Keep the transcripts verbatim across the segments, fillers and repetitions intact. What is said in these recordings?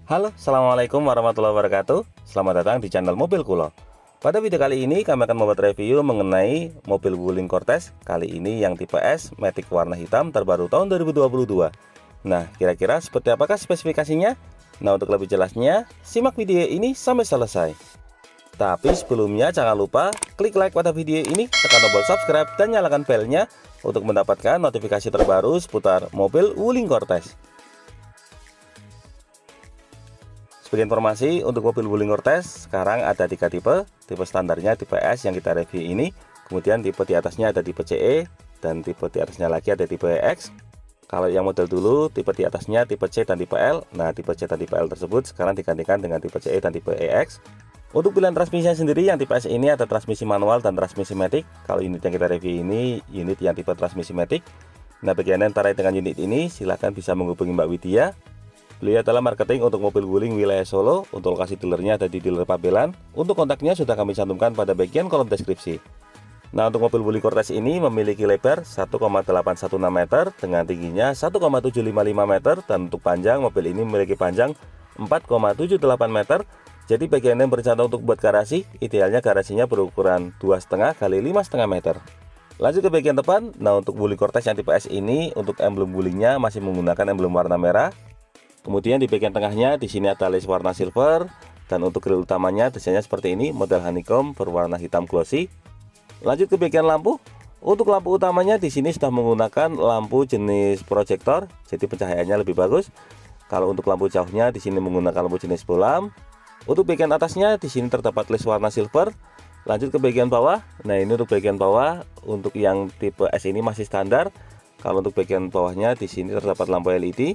Halo, assalamualaikum warahmatullahi wabarakatuh. Selamat datang di channel Mobil Kulo. Pada video kali ini kami akan membuat review mengenai mobil Wuling Cortez. Kali ini yang tipe S Matic warna hitam terbaru tahun dua ribu dua puluh dua. Nah, kira-kira seperti apakah spesifikasinya? Nah, untuk lebih jelasnya, simak video ini sampai selesai. Tapi sebelumnya jangan lupa klik like pada video ini, tekan tombol subscribe dan nyalakan belnya untuk mendapatkan notifikasi terbaru seputar mobil Wuling Cortez. Sebagai informasi, untuk mobil Wuling Cortez sekarang ada tiga tipe. Tipe standarnya tipe S yang kita review ini, kemudian tipe di atasnya ada tipe C E, dan tipe di atasnya lagi ada tipe X. Kalau yang model dulu, tipe di atasnya tipe C dan tipe L. Nah, tipe C dan tipe L tersebut sekarang digantikan dengan tipe C E dan tipe E X. Untuk pilihan transmisinya sendiri, yang tipe S ini ada transmisi manual dan transmisi matic. Kalau unit yang kita review ini, unit yang tipe transmisi matic. Nah, bagi Anda yang tertarik dengan unit ini, silahkan bisa menghubungi Mbak Widya. Beliau adalah marketing untuk mobil Wuling wilayah Solo. Untuk lokasi dealernya ada di dealer Pabelan. Untuk kontaknya sudah kami cantumkan pada bagian kolom deskripsi. Nah, untuk mobil Wuling Cortez ini memiliki lebar satu koma delapan satu enam meter dengan tingginya satu koma tujuh lima lima meter, dan untuk panjang mobil ini memiliki panjang empat koma tujuh delapan meter. Jadi bagi Anda yang berencana untuk buat garasi, idealnya garasinya berukuran dua koma lima kali lima koma lima meter. Lanjut ke bagian depan. Nah, untuk Wuling Cortez yang tipe S ini, untuk emblem Wulingnya masih menggunakan emblem warna merah. Kemudian di bagian tengahnya di sini ada list warna silver, dan untuk grill utamanya desainnya seperti ini, model honeycomb berwarna hitam glossy. Lanjut ke bagian lampu. Untuk lampu utamanya di sini sudah menggunakan lampu jenis proyektor, jadi pencahayaannya lebih bagus. Kalau untuk lampu jauhnya di sini menggunakan lampu jenis bolam. Untuk bagian atasnya di sini terdapat list warna silver. Lanjut ke bagian bawah. Nah, ini untuk bagian bawah untuk yang tipe S ini masih standar. Kalau untuk bagian bawahnya di sini terdapat lampu L E D.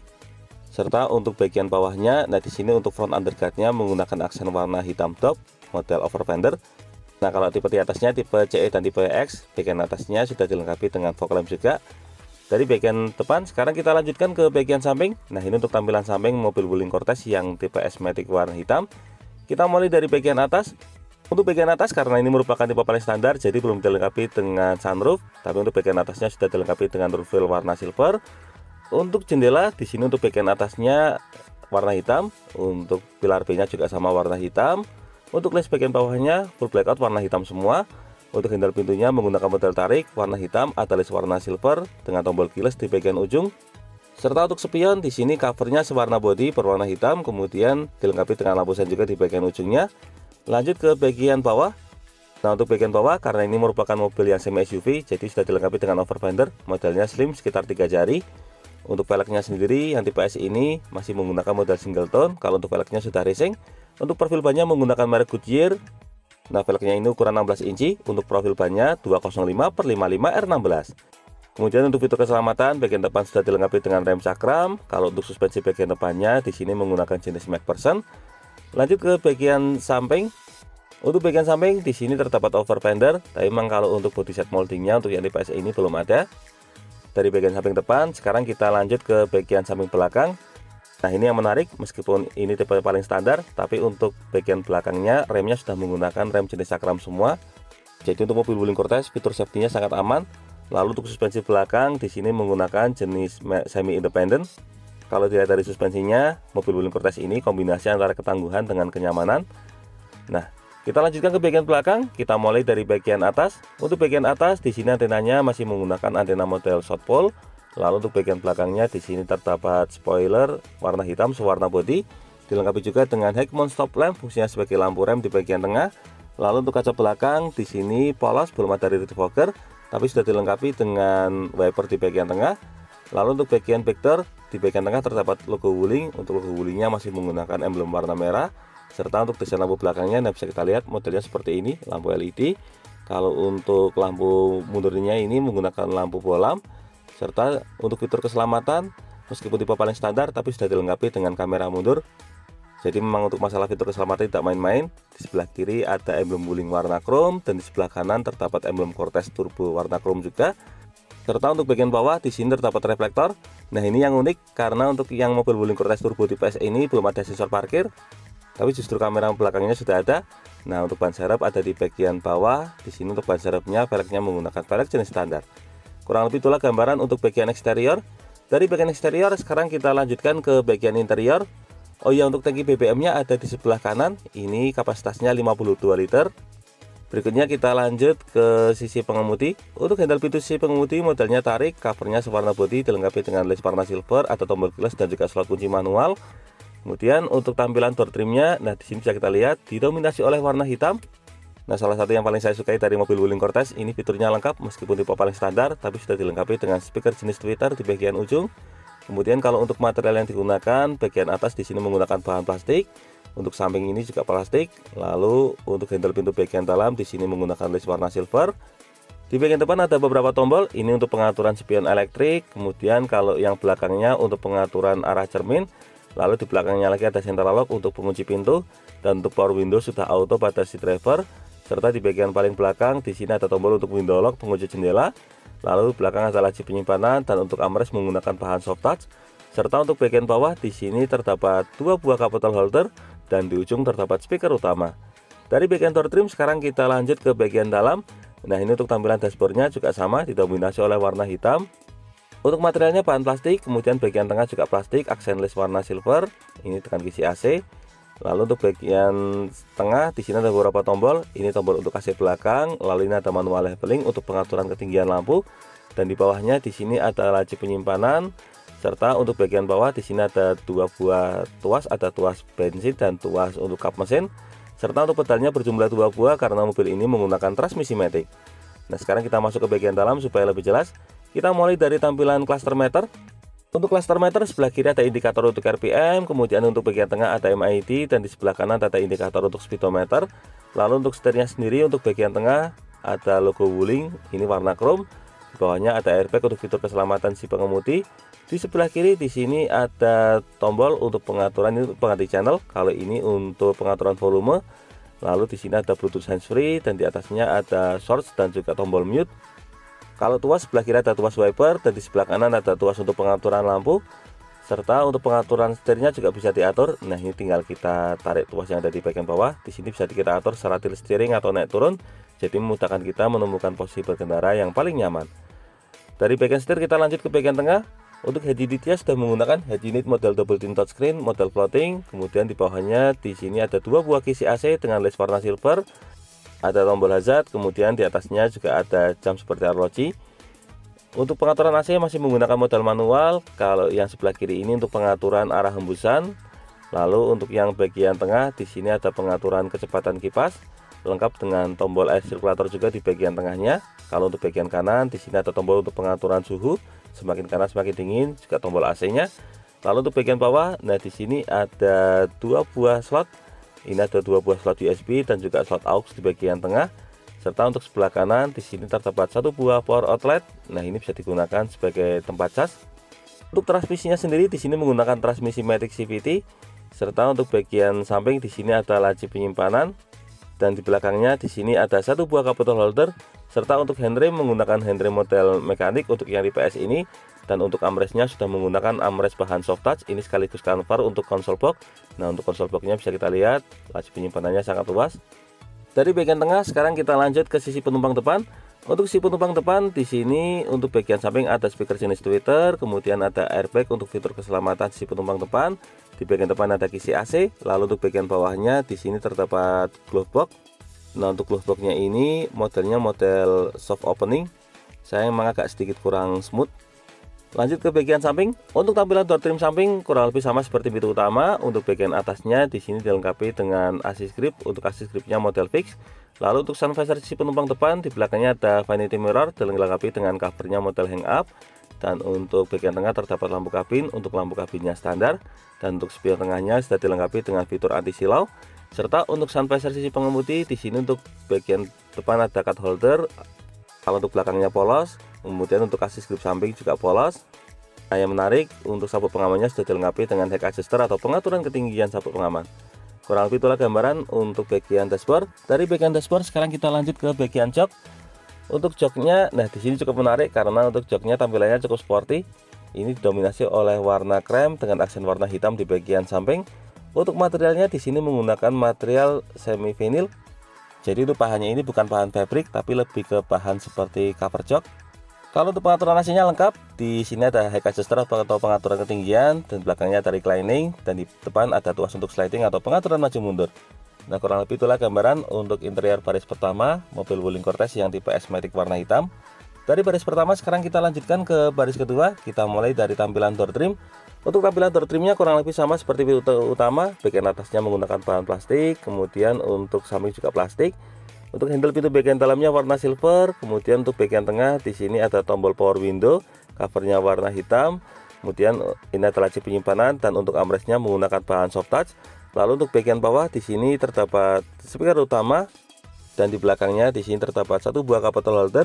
Serta untuk bagian bawahnya, nah di sini untuk front underguardnya menggunakan aksen warna hitam top model over fender. Nah, kalau tipe di atasnya tipe C E dan tipe X, bagian atasnya sudah dilengkapi dengan fog lamp juga. Dari bagian depan sekarang kita lanjutkan ke bagian samping. Nah, ini untuk tampilan samping mobil Wuling Cortez yang tipe S Matic warna hitam. Kita mulai dari bagian atas. Untuk bagian atas, karena ini merupakan tipe paling standar, jadi belum dilengkapi dengan sunroof. Tapi untuk bagian atasnya sudah dilengkapi dengan roof rail warna silver. Untuk jendela di sini untuk bagian atasnya warna hitam, untuk pilar B-nya juga sama warna hitam. Untuk list bagian bawahnya full blackout warna hitam semua. Untuk handle pintunya menggunakan model tarik warna hitam, ada list warna silver dengan tombol keyless di bagian ujung. Serta untuk spion di sini covernya sewarna body berwarna hitam, kemudian dilengkapi dengan lampu sen juga di bagian ujungnya. Lanjut ke bagian bawah. Nah, untuk bagian bawah karena ini merupakan mobil yang semi S U V, jadi sudah dilengkapi dengan over fender, modelnya slim sekitar tiga jari. Untuk velgnya sendiri yang tipe S ini masih menggunakan model single tone. Kalau untuk velgnya sudah racing. Untuk profil bannya menggunakan merek Goodyear. Nah, velgnya ini ukuran enam belas inci. Untuk profil bannya dua nol lima per lima puluh lima R enam belas. Kemudian untuk fitur keselamatan bagian depan sudah dilengkapi dengan rem cakram. Kalau untuk suspensi bagian depannya di sini menggunakan jenis MacPherson. Lanjut ke bagian samping. Untuk bagian samping di sini terdapat over fender. Tapi memang kalau untuk body set moldingnya untuk yang tipe S ini belum ada. Dari bagian samping depan, sekarang kita lanjut ke bagian samping belakang. Nah, ini yang menarik, meskipun ini tipe paling standar, tapi untuk bagian belakangnya remnya sudah menggunakan rem jenis cakram semua. Jadi untuk mobil Wuling Cortez fitur safety-nya sangat aman. Lalu untuk suspensi belakang di sini menggunakan jenis semi independent. Kalau dilihat dari suspensinya, mobil Wuling Cortez ini kombinasi antara ketangguhan dengan kenyamanan. Nah, kita lanjutkan ke bagian belakang. Kita mulai dari bagian atas. Untuk bagian atas di sini antenanya masih menggunakan antena model South Pole. Lalu untuk bagian belakangnya di sini terdapat spoiler warna hitam sewarna body. Dilengkapi juga dengan head mount stop lamp, fungsinya sebagai lampu rem di bagian tengah. Lalu untuk kaca belakang di sini polos, belum ada rear defogger, tapi sudah dilengkapi dengan wiper di bagian tengah. Lalu untuk bagian back door di bagian tengah terdapat logo Wuling. Untuk logo Wulingnya masih menggunakan emblem warna merah. Serta untuk desain lampu belakangnya, nah bisa kita lihat modelnya seperti ini, lampu L E D. Kalau untuk lampu mundurnya ini menggunakan lampu bolam. Serta untuk fitur keselamatan, meskipun tipe paling standar, tapi sudah dilengkapi dengan kamera mundur. Jadi memang untuk masalah fitur keselamatan tidak main-main. Di sebelah kiri ada emblem Wuling warna chrome, dan di sebelah kanan terdapat emblem Cortez Turbo warna chrome juga. Serta untuk bagian bawah di sini terdapat reflektor. Nah, ini yang unik karena untuk yang mobil Wuling Cortez Turbo tipe S ini belum ada sensor parkir. Tapi justru kamera belakangnya sudah ada. Nah, untuk ban serep ada di bagian bawah. Di sini untuk ban serepnya velgnya menggunakan velg jenis standar. Kurang lebih itulah gambaran untuk bagian eksterior. Dari bagian eksterior sekarang kita lanjutkan ke bagian interior. Oh iya, untuk tangki B B M-nya ada di sebelah kanan. Ini kapasitasnya lima puluh dua liter. Berikutnya kita lanjut ke sisi pengemudi. Untuk handle pintu sisi pengemudi modelnya tarik, covernya sewarna bodi, dilengkapi dengan led warna silver, ada tombol keyless dan juga slot kunci manual. Kemudian untuk tampilan door trimnya, nah di sini bisa kita lihat didominasi oleh warna hitam. Nah, salah satu yang paling saya sukai dari mobil Wuling Cortez ini, fiturnya lengkap meskipun tipe paling standar, tapi sudah dilengkapi dengan speaker jenis tweeter di bagian ujung. Kemudian kalau untuk material yang digunakan, bagian atas di sini menggunakan bahan plastik. Untuk samping ini juga plastik. Lalu untuk handle pintu bagian dalam di sini menggunakan led warna silver. Di bagian depan ada beberapa tombol. Ini untuk pengaturan spion elektrik. Kemudian kalau yang belakangnya untuk pengaturan arah cermin. Lalu di belakangnya lagi ada central lock untuk pengunci pintu. Dan untuk power window sudah auto pada si driver. Serta di bagian paling belakang di sini ada tombol untuk window lock, pengunci jendela. Lalu belakang ada laci penyimpanan dan untuk armrest menggunakan bahan soft touch. Serta untuk bagian bawah di sini terdapat dua buah cup bottle holder. Dan di ujung terdapat speaker utama. Dari bagian door trim sekarang kita lanjut ke bagian dalam. Nah, ini untuk tampilan dashboardnya juga sama, didominasi oleh warna hitam. Untuk materialnya bahan plastik, kemudian bagian tengah juga plastik, aksen led warna silver. Ini tekan kisi A C. Lalu untuk bagian tengah di sini ada beberapa tombol. Ini tombol untuk A C belakang, lalu ini ada manual leveling untuk pengaturan ketinggian lampu. Dan di bawahnya di sini ada laci penyimpanan. Serta untuk bagian bawah di sini ada dua buah tuas, ada tuas bensin dan tuas untuk kap mesin. Serta untuk pedalnya berjumlah dua buah karena mobil ini menggunakan transmisi matic. Nah, sekarang kita masuk ke bagian dalam supaya lebih jelas. Kita mulai dari tampilan cluster meter. Untuk cluster meter sebelah kiri ada indikator untuk R P M, kemudian untuk bagian tengah ada M I D dan di sebelah kanan ada indikator untuk speedometer. Lalu untuk setirnya sendiri untuk bagian tengah ada logo Wuling, ini warna chrome. Di bawahnya ada airbag untuk fitur keselamatan si pengemudi. Di sebelah kiri di sini ada tombol untuk pengaturan, ini untuk pengganti channel. Kalau ini untuk pengaturan volume. Lalu di sini ada Bluetooth handsfree dan di atasnya ada shorts dan juga tombol mute. Kalau tuas sebelah kiri ada tuas wiper dan di sebelah kanan ada tuas untuk pengaturan lampu. Serta untuk pengaturan setirnya juga bisa diatur. Nah, ini tinggal kita tarik tuas yang ada di bagian bawah. Di sini bisa kita atur secara tilt steering atau naik turun. Jadi memudahkan kita menemukan posisi berkendara yang paling nyaman. Dari bagian setir kita lanjut ke bagian tengah. Untuk head unitnya sudah menggunakan head unit model double tint touchscreen, model floating. Kemudian di bawahnya di sini ada dua buah kisi A C dengan led warna silver. Ada tombol hazard, kemudian di atasnya juga ada jam seperti arloji. Untuk pengaturan A C masih menggunakan model manual. Kalau yang sebelah kiri ini untuk pengaturan arah hembusan. Lalu untuk yang bagian tengah di sini ada pengaturan kecepatan kipas, lengkap dengan tombol air circulator juga di bagian tengahnya. Kalau untuk bagian kanan di sini ada tombol untuk pengaturan suhu. Semakin kanan semakin dingin, juga tombol A C-nya. Lalu untuk bagian bawah, nah di sini ada dua buah slot. Ini ada dua buah slot U S B dan juga slot aux di bagian tengah. Serta untuk sebelah kanan di sini terdapat satu buah power outlet. Nah, ini bisa digunakan sebagai tempat cas. Untuk transmisinya sendiri di sini menggunakan transmisi matic C V T. Serta untuk bagian samping di sini ada laci penyimpanan. Dan di belakangnya di sini ada satu buah cup bottle holder. Serta untuk handrem menggunakan handrem model mekanik untuk yang di P S ini. Dan untuk armrestnya sudah menggunakan armrest bahan soft touch. Ini sekaligus cover untuk konsol box. Nah, untuk konsol boxnya bisa kita lihat laci penyimpanannya sangat luas. Dari bagian tengah sekarang kita lanjut ke sisi penumpang depan. Untuk sisi penumpang depan di sini untuk bagian samping ada speaker jenis tweeter, kemudian ada airbag untuk fitur keselamatan sisi penumpang depan. Di bagian depan ada kisi A C. Lalu untuk bagian bawahnya di sini terdapat glove box. Nah, untuk glove boxnya ini modelnya model soft opening. Saya memang agak sedikit kurang smooth. Lanjut ke bagian samping. Untuk tampilan door trim samping kurang lebih sama seperti pintu utama. Untuk bagian atasnya di sini dilengkapi dengan assist grip. Untuk assist gripnya model fix. Lalu untuk sun visor sisi penumpang depan di belakangnya ada vanity mirror dilengkapi dengan covernya model hang up. Dan untuk bagian tengah terdapat lampu kabin. Untuk lampu kabinnya standar. Dan untuk spion tengahnya sudah dilengkapi dengan fitur anti silau. Serta untuk sun visor sisi pengemudi di sini untuk bagian depan ada card holder. Kalau untuk belakangnya polos. Kemudian untuk assist grip samping juga polos. Nah, yang menarik untuk sabuk pengamannya sudah dilengkapi dengan head adjuster atau pengaturan ketinggian sabuk pengaman. Kurang lebih itulah gambaran untuk bagian dashboard. Dari bagian dashboard sekarang kita lanjut ke bagian jok. Untuk joknya, nah di sini cukup menarik karena untuk joknya tampilannya cukup sporty. Ini didominasi oleh warna krem dengan aksen warna hitam di bagian samping. Untuk materialnya di sini menggunakan material semi vinyl. Jadi itu bahannya ini bukan bahan fabric tapi lebih ke bahan seperti cover jok. Kalau untuk pengaturan A C-nya lengkap, di sini ada high adjuster atau pengaturan ketinggian, dan belakangnya ada reclining, dan di depan ada tuas untuk sliding atau pengaturan maju mundur. Nah, kurang lebih itulah gambaran untuk interior baris pertama mobil Wuling Cortez yang tipe S-Matic warna hitam. Dari baris pertama sekarang kita lanjutkan ke baris kedua. Kita mulai dari tampilan door trim. Untuk tampilan door trimnya kurang lebih sama seperti pintu utama. Bagian atasnya menggunakan bahan plastik, kemudian untuk samping juga plastik. Untuk handle pintu bagian dalamnya warna silver, kemudian untuk bagian tengah di sini ada tombol power window, covernya warna hitam. Kemudian ini adalah laci penyimpanan, dan untuk armrestnya menggunakan bahan soft touch. Lalu untuk bagian bawah di sini terdapat speaker utama, dan di belakangnya di sini terdapat satu buah cup bottle holder.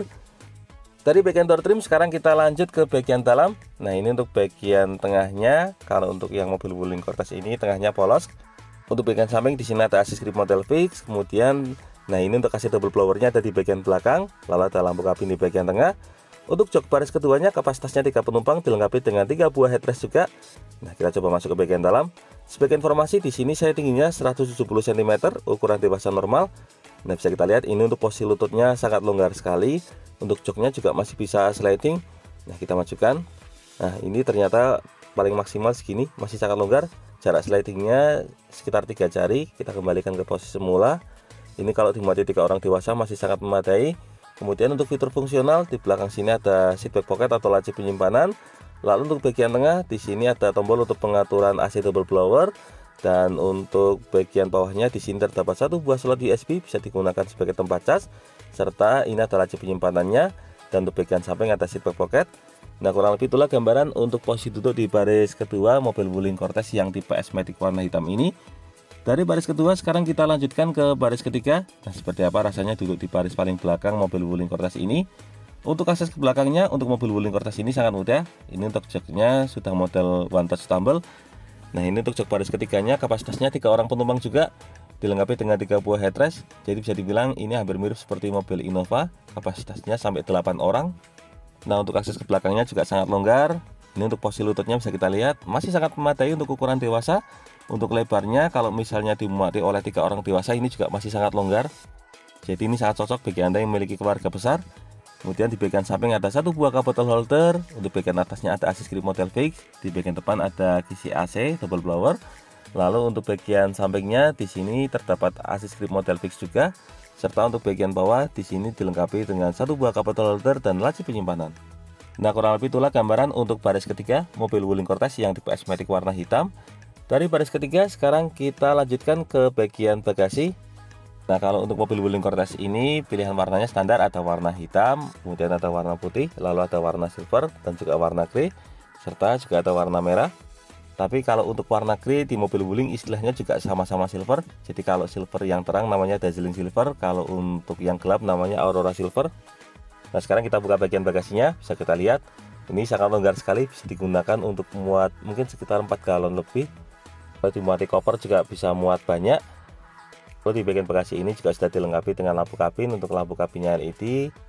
Dari bagian door trim sekarang kita lanjut ke bagian dalam. Nah, ini untuk bagian tengahnya. Kalau untuk yang mobil Wuling Cortez ini tengahnya polos. Untuk bagian samping di sini ada assist grip model fix, kemudian nah ini untuk kasih double blowernya ada di bagian belakang, lalu ada lampu kabin di bagian tengah. Untuk jok baris keduanya kapasitasnya tiga penumpang dilengkapi dengan tiga buah headrest juga. Nah, kita coba masuk ke bagian dalam. Sebagai informasi di sini saya tingginya seratus tujuh puluh sentimeter, ukuran dewasa normal. Nah, bisa kita lihat ini untuk posisi lututnya sangat longgar sekali. Untuk joknya juga masih bisa sliding. Nah, kita majukan. Nah, ini ternyata paling maksimal segini, masih sangat longgar. Jarak slidingnya sekitar tiga jari. Kita kembalikan ke posisi semula. Ini kalau dimuati tiga orang dewasa masih sangat memadai. Kemudian untuk fitur fungsional di belakang sini ada seat back pocket atau laci penyimpanan. Lalu untuk bagian tengah di sini ada tombol untuk pengaturan A C double blower, dan untuk bagian bawahnya di sini terdapat satu buah slot U S B bisa digunakan sebagai tempat cas, serta ini ada laci penyimpanannya, dan untuk bagian samping ada seat back pocket. Nah, kurang lebih itulah gambaran untuk posisi duduk di baris kedua mobil Wuling Cortez yang tipe S-Matic warna hitam ini. Dari baris kedua sekarang kita lanjutkan ke baris ketiga. Nah, seperti apa rasanya duduk di baris paling belakang mobil Wuling Cortez ini. Untuk akses ke belakangnya untuk mobil Wuling Cortez ini sangat mudah. Ini untuk joknya sudah model one touch tumble. Nah, ini untuk jok baris ketiganya kapasitasnya tiga orang penumpang juga, dilengkapi dengan tiga buah headrest. Jadi bisa dibilang ini hampir mirip seperti mobil Innova, kapasitasnya sampai delapan orang. Nah, untuk akses ke belakangnya juga sangat longgar. Ini untuk posisi lututnya bisa kita lihat masih sangat memadai untuk ukuran dewasa. Untuk lebarnya kalau misalnya dimuati oleh tiga orang dewasa ini juga masih sangat longgar. Jadi ini sangat cocok bagi Anda yang memiliki keluarga besar. Kemudian di bagian samping ada satu buah cup bottle holder. Untuk bagian atasnya ada assist grip model fix. Di bagian depan ada kisi A C double blower. Lalu untuk bagian sampingnya di sini terdapat assist grip model fix juga. Serta untuk bagian bawah di sini dilengkapi dengan satu buah cup bottle holder dan laci penyimpanan. Nah, kurang lebih itulah gambaran untuk baris ketiga mobil Wuling Cortez yang tipe S-Matic warna hitam. Dari baris ketiga sekarang kita lanjutkan ke bagian bagasi. Nah, kalau untuk mobil Wuling Cortez ini pilihan warnanya standar, ada warna hitam, kemudian ada warna putih, lalu ada warna silver dan juga warna grey, serta juga ada warna merah. Tapi kalau untuk warna grey di mobil Wuling istilahnya juga sama-sama silver. Jadi kalau silver yang terang namanya dazzling silver, kalau untuk yang gelap namanya aurora silver. Nah, sekarang kita buka bagian bagasinya, bisa kita lihat ini sangat longgar sekali, bisa digunakan untuk muat mungkin sekitar empat galon lebih. Kalau dimuati koper juga bisa muat banyak. Lalu di bagian bagasi ini juga sudah dilengkapi dengan lampu kabin. Untuk lampu kabinnya L E D,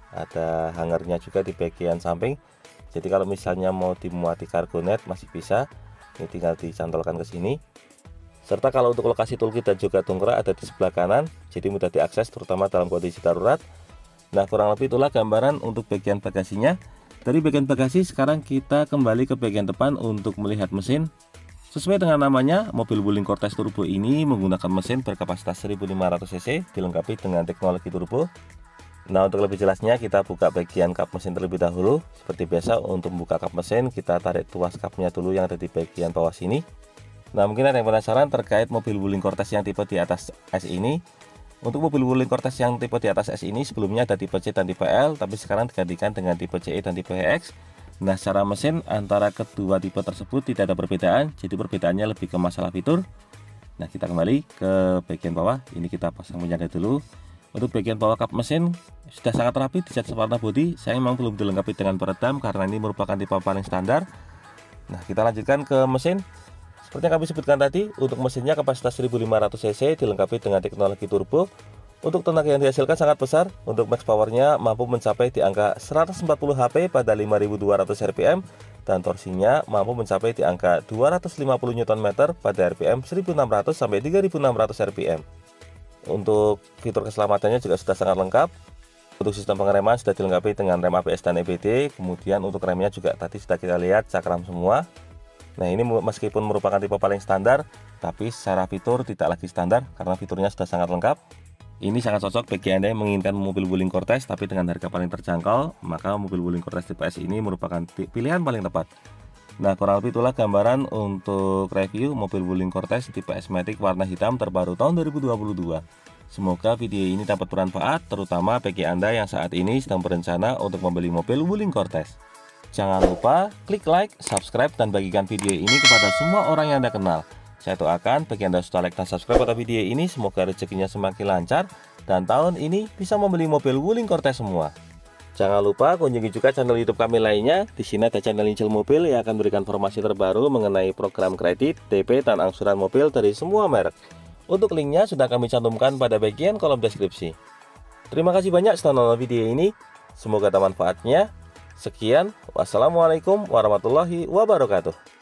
ada hangernya juga di bagian samping. Jadi kalau misalnya mau dimuati kargonet masih bisa, ini tinggal dicantolkan ke sini. Serta kalau untuk lokasi toolkit dan juga dongkrak ada di sebelah kanan, jadi mudah diakses terutama dalam kondisi darurat. Nah, kurang lebih itulah gambaran untuk bagian bagasinya. Dari bagian bagasi sekarang kita kembali ke bagian depan untuk melihat mesin. Sesuai dengan namanya, mobil Wuling Cortez Turbo ini menggunakan mesin berkapasitas seribu lima ratus cc dilengkapi dengan teknologi turbo. Nah, untuk lebih jelasnya kita buka bagian kap mesin terlebih dahulu. Seperti biasa untuk membuka kap mesin kita tarik tuas kapnya dulu yang ada di bagian bawah sini. Nah, mungkin ada yang penasaran terkait mobil Wuling Cortez yang tipe di atas S ini. Untuk mobil Wuling Cortez yang tipe di atas S ini sebelumnya ada tipe C dan tipe L, tapi sekarang digantikan dengan tipe C E dan tipe X. Nah, secara mesin antara kedua tipe tersebut tidak ada perbedaan, jadi perbedaannya lebih ke masalah fitur. Nah, kita kembali ke bagian bawah. Ini kita pasang penyangga dulu. Untuk bagian bawah kap mesin sudah sangat rapi, dicat sewarna bodi. Saya memang belum dilengkapi dengan peredam karena ini merupakan tipe paling standar. Nah, kita lanjutkan ke mesin. Seperti yang kami sebutkan tadi, untuk mesinnya kapasitas seribu lima ratus cc dilengkapi dengan teknologi turbo. Untuk tenaga yang dihasilkan sangat besar. Untuk max powernya mampu mencapai di angka seratus empat puluh H P pada lima ribu dua ratus R P M, dan torsinya mampu mencapai di angka dua ratus lima puluh Newton meter pada R P M seribu enam ratus sampai tiga ribu enam ratus R P M. Untuk fitur keselamatannya juga sudah sangat lengkap. Untuk sistem pengereman sudah dilengkapi dengan rem A B S dan E B D. Kemudian untuk remnya juga tadi sudah kita lihat cakram semua. Nah, ini meskipun merupakan tipe paling standar, tapi secara fitur tidak lagi standar karena fiturnya sudah sangat lengkap. Ini sangat cocok bagi Anda yang menginginkan mobil Wuling Cortez tapi dengan harga paling terjangkau, maka mobil Wuling Cortez tipe S ini merupakan pilihan paling tepat. Nah, kurang lebih itulah gambaran untuk review mobil Wuling Cortez tipe S-Matic warna hitam terbaru tahun dua ribu dua puluh dua. Semoga video ini dapat bermanfaat, terutama bagi Anda yang saat ini sedang berencana untuk membeli mobil Wuling Cortez. Jangan lupa klik like, subscribe, dan bagikan video ini kepada semua orang yang Anda kenal. Saya doakan bagi Anda sudah like dan subscribe pada video ini, semoga rezekinya semakin lancar dan tahun ini bisa membeli mobil Wuling Cortez semua. Jangan lupa kunjungi juga channel YouTube kami lainnya. Di sini ada channel Incil Mobil yang akan memberikan informasi terbaru mengenai program kredit, D P, dan angsuran mobil dari semua merek. Untuk linknya sudah kami cantumkan pada bagian kolom deskripsi. Terima kasih banyak sudah nonton video ini. Semoga ada manfaatnya. Sekian, wassalamualaikum warahmatullahi wabarakatuh.